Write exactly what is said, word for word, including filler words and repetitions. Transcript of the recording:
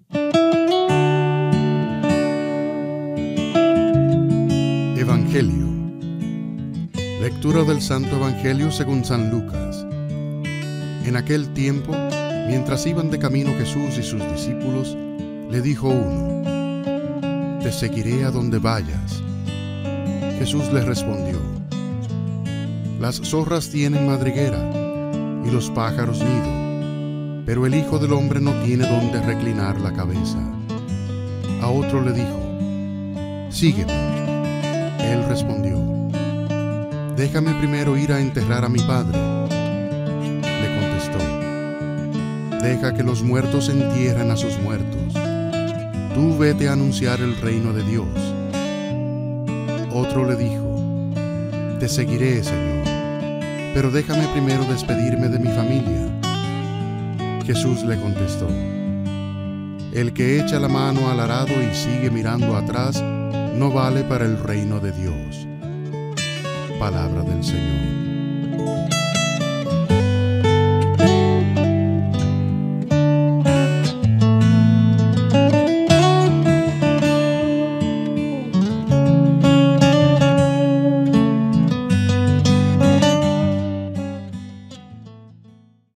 Evangelio. Lectura del Santo Evangelio según San Lucas. En aquel tiempo, mientras iban de camino Jesús y sus discípulos, le dijo uno: «Te seguiré a donde vayas». Jesús les respondió: «Las zorras tienen madriguera y los pájaros nido, pero el Hijo del Hombre no tiene donde reclinar la cabeza». A otro le dijo: «Sígueme». Él respondió: «Déjame primero ir a enterrar a mi padre». Le contestó: «Deja que los muertos entierren a sus muertos. Tú vete a anunciar el reino de Dios». Otro le dijo: «Te seguiré, Señor, pero déjame primero despedirme de mi familia». Jesús le contestó: «El que echa la mano al arado y sigue mirando atrás no vale para el reino de Dios». Palabra del Señor.